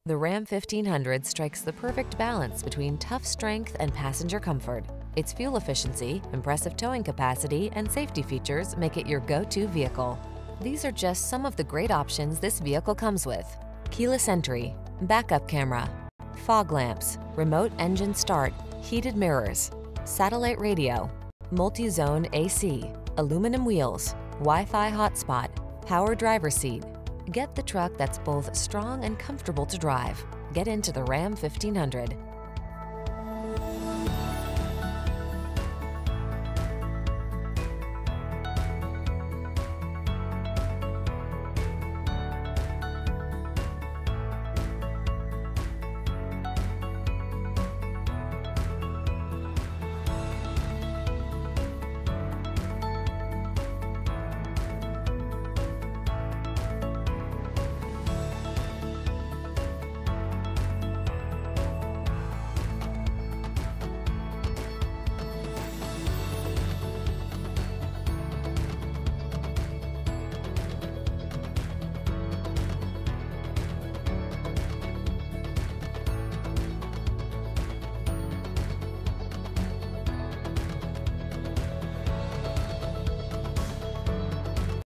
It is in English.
The Ram 1500 strikes the perfect balance between tough strength and passenger comfort. Its fuel efficiency, impressive towing capacity, and safety features make it your go-to vehicle. These are just some of the great options this vehicle comes with: keyless entry, backup camera, fog lamps, remote engine start, heated mirrors, satellite radio, multi-zone AC, aluminum wheels, Wi-Fi hotspot, power driver's seat. Get the truck that's both strong and comfortable to drive. Get into the Ram 1500.